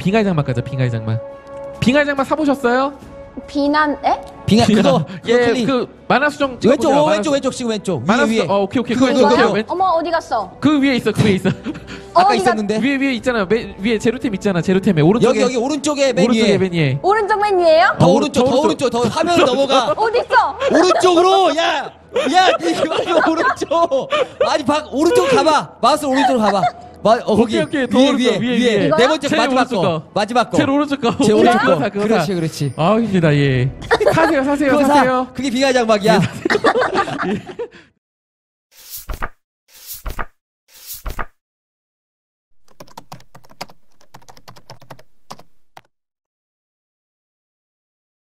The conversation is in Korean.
빙하의 장막 가자. 빙하의 장막. 빙하의 장막 사보셨어요? 비난 에? 빙하 그거 예, 클릭. 그 만화수정 왼쪽 찍어보세요. 왼쪽 지금 왼쪽 위에 만화수정. 위에 오케이. 그거, 왼쪽, 그거. 왼쪽, 왼쪽. 어머 어디 갔어? 그 위에 있어. 그 위에 있어. 아까 어디가- 있었는데 위에 있잖아. 위에 제로템 있잖아. 제로템에 오른쪽에. 여기 오른쪽에 맨 오른쪽에 위에 맨 위에. 오른쪽 맨 위에요? 더 어, 오른쪽 더 오른쪽 더 화면을 넘어가 어디 있어? 오른쪽으로 야 이게 말고 오른쪽 아니 오른쪽 가봐 마우스 오른쪽으로 가봐 거기 오케이. 더 위에 오른쪽, 위에. 네 이거요? 번째 제일 마지막 오른쪽 거 거. 마지막 거 제일 오른쪽 거. 제일 오른쪽 그거 거 사, 그거 사. 그렇지 아, 힘들다, 예. 사세요. 그거 사 사세요. 그게 빙하의 장막이야